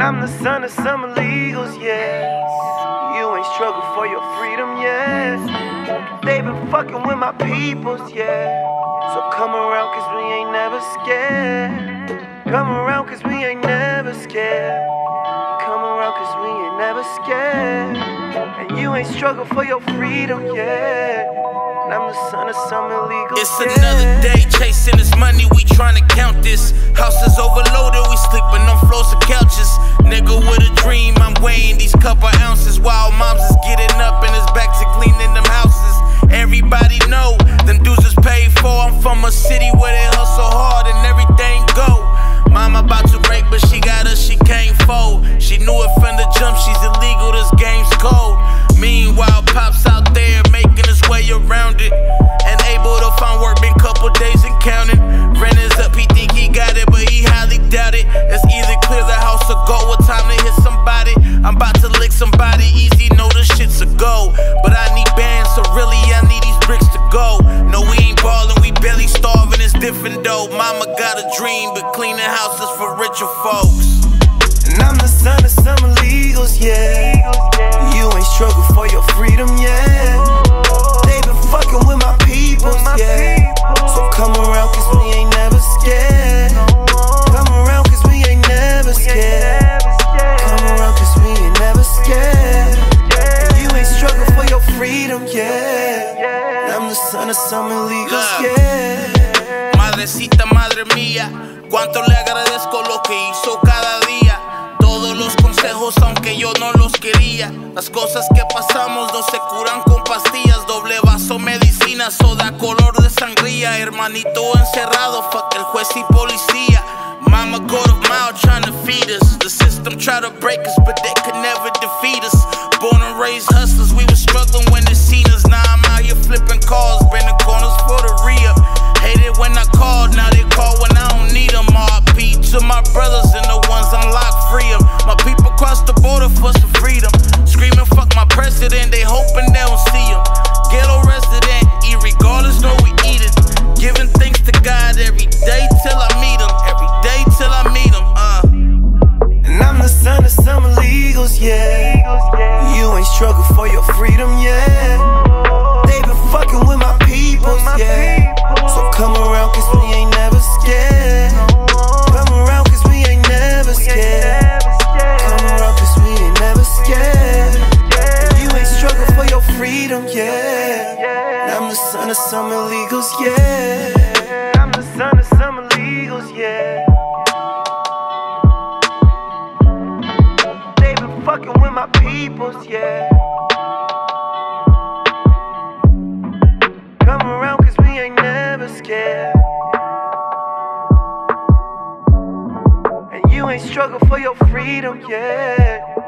I'm the son of some illegals, yes. You ain't struggled for your freedom, yes. They been fucking with my peoples, yeah. So come around cause we ain't never scared. Come around cause we ain't never scared. Come around cause we ain't never scared. And you ain't struggled for your freedom, yeah. And I'm the son of some illegals, It's another day chasing this money, we tryna count this. House is overloaded, we sleeping on floors and couches. Nigga with a dream, I'm weighing these couple ounces while moms is getting up and his back to cleaning them houses. Everybody know, them dudes is paid for. I'm from a city where they hustle hard and everything go. Mama about to break, but she got us, she can't fold. She knew it from the jump, she's illegal, this game's cold. Meanwhile, Pop's out there making his way around it, and able to find work, been couple days and counting. Rent is up, he think he got it, but he highly doubt it. It's either clear the house or go, what time to hit somebody. I'm about to lick somebody, easy, know the shit's a go. But I need bands, so really I need these bricks to go. No, we ain't ballin', we barely starving, it's different though. Mama got a dream, but cleaning houses for richer folks. And I'm the son of some illegals, yeah. You ain't struggled for your freedom, yeah. They been fucking with my peoples, yeah. So come around cause we ain't never scared. Come around cause we ain't never scared. Come around cause we ain't never scared. And you ain't struggled for your freedom, yeah. And I'm the son of some illegals, yeah. Madrecita, madre mía, cuánto le agradezco lo que hizo cada día. Todos los consejos aunque yo no los quería. Las cosas que pasamos no se curan con pastillas. Doble vaso medicina, soda color de sangría. Hermanito encerrado, fuck el juez y policía. Mama go to mile trying to feed us. The system try to break us, but they could never defeat us. Born and raised hustlers, we was struggling when they seen us. Now I'm out here flipping cars, bending corners for the re-up. Hated when I called, now they call when I don't need them. RP to my brothers and the ones unlocked, free them. My people cross the border for some freedom. Screaming fuck my president, they hoping they don't see him. Ghetto resident, irregardless, know we eat it. Giving thanks to God every day till I meet him. Every day till I meet him, And I'm the son of some illegals, yeah. You ain't struggled for your freedom, yeah. They been fucking with my peoples, yeah. So come around cause we ain't never scared. Come around cause we ain't never scared. Come around cause we ain't never scared. And you ain't struggled for your freedom, yeah. And I'm the son of some illegals, yeah. I'm the son of some illegals, yeah. They been fucking with my peoples, yeah. Come around cause we ain't never scared. And you ain't struggled for your freedom, yeah.